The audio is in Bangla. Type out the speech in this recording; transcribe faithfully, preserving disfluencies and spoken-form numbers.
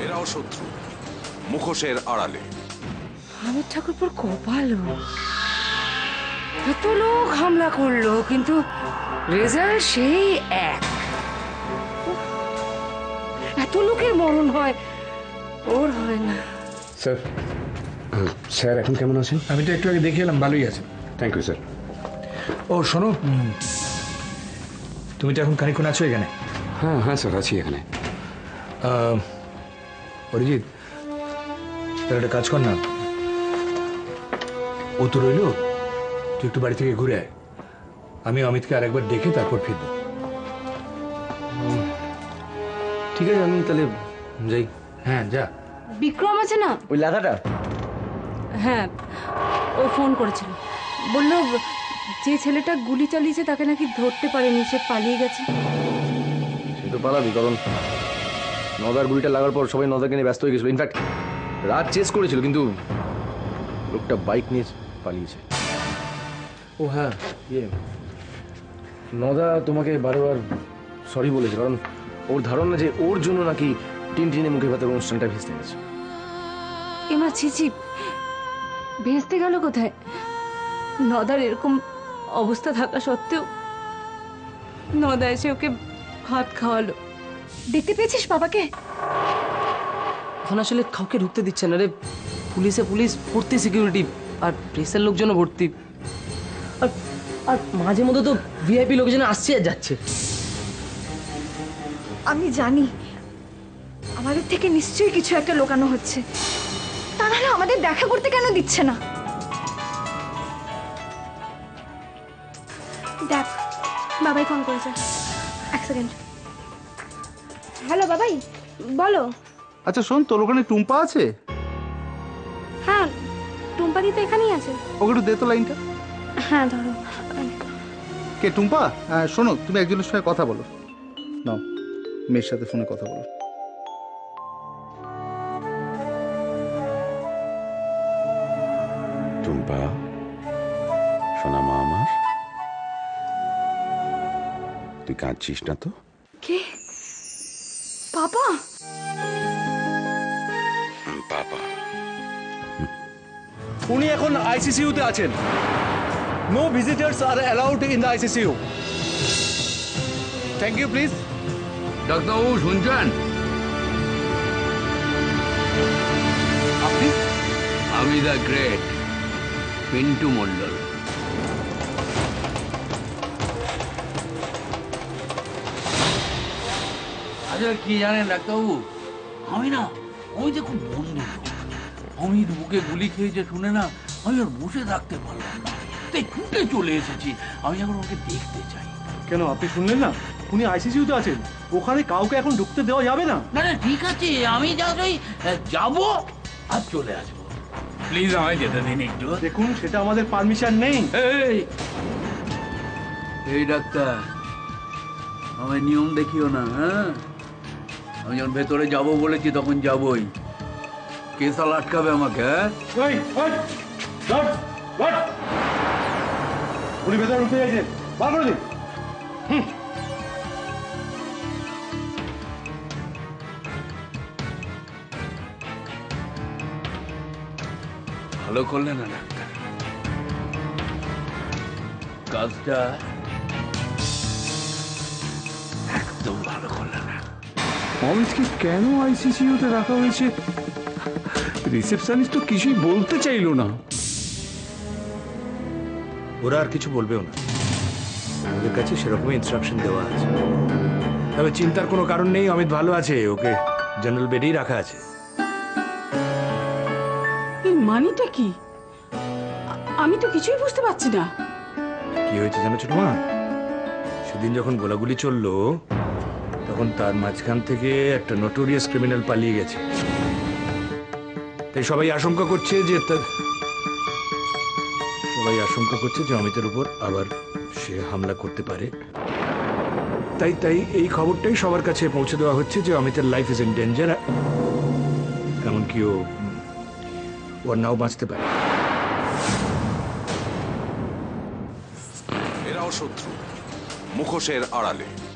এরাও শত্রু, মুখোশের আড়ালে। আমির ঠাকুরপুর কপাল, এত লোক হামলা করলো কিন্তু রেজাল্ট সেই এক। এত লোকের মরণ হয়, ওর হয় না। স্যার, স্যার এখন কেমন আছেন? আমি তো একটু আগে দেখে এলাম, ভালোই আছেন। Thank you sir. ও শোনো, তুমি তো এখন খানিক্ষণ আছো এখানে? হ্যাঁ হ্যাঁ স্যার, আছি এখানে। অরিজিৎ, তার একটা কাজ কর না, ও তো রইল, তুই একটু বাড়ি থেকে ঘুরে আয়। আমি অমিতকে আরেকবার দেখে তারপর ফিরবো। ঠিক আছে, আমি তাহলে যাই। হ্যাঁ যা। বিক্রম আছে না? ওই লেখাটা? হ্যাঁ, ও ফোন করেছিল, বলল যে ছেলেটা গুলি চালিয়েছে তাকে নাকি ধরতে পারেনি, সে পালিয়ে গেছে। সে তো পালাবি, কারণ নদার গুলিটা লাগার পর সবাই নদাকে নিয়ে ব্যস্ত হয়ে গেছিল। ইনফ্যাক্ট রাত চেস করেছিল, কিন্তু লোকটা বাইক নিয়ে পালিয়েছে। ও হ্যাঁ, ইয়ে নদা তোমাকে বারবার সরি বলেছে, কারণ ওর ধারণা যে ওর জন্য নাকি টিন টিনে মুখে ভাতের অনুষ্ঠানটা ভেস্তে গেছে। এমা ছিছি, ভেস্তে গেল কোথায়? নদার এরকম অবস্থা থাকা সত্ত্বেও নদা এসে ওকে ভাত খাওয়ালো। দেখতে পেয়েছিস বাবাকে? এখন আসলে কাউকে ঢুকতে দিচ্ছে না রে। পুলিশে পুলিশ, ভর্তি সিকিউরিটি, আর প্রেসের লোকজনও ভর্তি। আর আর মাঝে মধ্যে তো ভিআইপি লোকজন আসছে আর যাচ্ছে। আমি জানি আমাদের থেকে নিশ্চয়ই কিছু একটা লুকানো হচ্ছে, তা নাহলে আমাদের দেখা করতে কেন দিচ্ছে না? দেখ, বাবাই ফোন করেছে। এক সেকেন্ড। হ্যালো বাবাই, বলো। আচ্ছা শোন, তোর ওখানে টুম্পা আছে? হ্যাঁ, টুম্পা দি তো এখানেই আছে। ওকে একটু দে তো লাইনটা। হ্যাঁ ধরো। কে টুম্পা? হ্যাঁ শোনো, তুমি একজনের সঙ্গে কথা বলো। নাও, মেয়ের সাথে ফোনে কথা বলো। টুম্পা, সোনা মা আমার, তুই কাঁদছিস না তো? কে? বাবা? বাবা উনি এখন আইসিসিউতে আছেন। No visitors are allowed in the ICCU. Thank you please. ডাক্তারবাবু শুনছেন? আপনি? আমি দ্য গ্রেট পিন্টু মন্ডল। আচ্ছা কি জানেন ডাক্তারবাবু, আমি না আমি যে খুব বন্ধু, অমিত বুকে গুলি খেয়েছে শুনে না আমি আর বসে থাকতে পারলাম না, তাই ছুটে চলে এসেছি। আমি এখন ওকে দেখতে চাই। কেন, আপনি শুনলেন না? উনি আইসিসিউতে আছেন, ওখানে কাউকে এখন ঢুকতে দেওয়া যাবে না। না না ঠিক আছে, আমি যা ওই যাবো আর চলে আসবো। প্লিজ আমায় যেতে দিন একটু। দেখুন, সেটা আমাদের পারমিশন নেই। এই এই ডাক্তার, আমায় নিয়ম দেখিও না। হ্যাঁ, আমি যখন ভেতরে যাবো বলেছি তখন যাবই। কে সাল আটকাবে আমাকে? উনি ভেতরে ঢুকতে চাইছেন, বার করে দিন। ভালো করলে না ডাক্তার, কাজটা একদম ভালো করলে না। অমিতকে কেন আইসিসিউতে রাখা হয়েছে রিসেপশনিস্ট তো কিছুই বলতে চাইলো না। ওরা আর কিছু বলবেও না, ওদের কাছে সেরকমই ইনস্ট্রাকশন দেওয়া আছে। তবে চিন্তার কোনো কারণ নেই, অমিত ভালো আছে, ওকে জেনারেল বেডেই রাখা আছে। এর মানেটা কি? আমি তো কিছুই বুঝতে পারছি না। কি হয়েছে জানো ছোট মা, সেদিন যখন গোলাগুলি চললো তখন তার মাঝখান থেকে একটা নোটোরিয়াস ক্রিমিনাল পালিয়ে গেছে। তাই সবাই আশঙ্কা করছে যে সবাই আশঙ্কা করছে যে অমিতের উপর আবার সে হামলা করতে পারে। তাই তাই এই খবরটাই সবার কাছে পৌঁছে দেওয়া হচ্ছে যে অমিতের লাইফ ইজ ইন ডেঞ্জার, এমনকি ও ওর নাও বাঁচতে পারে। এরাও শত্রু, মুখোশের আড়ালে।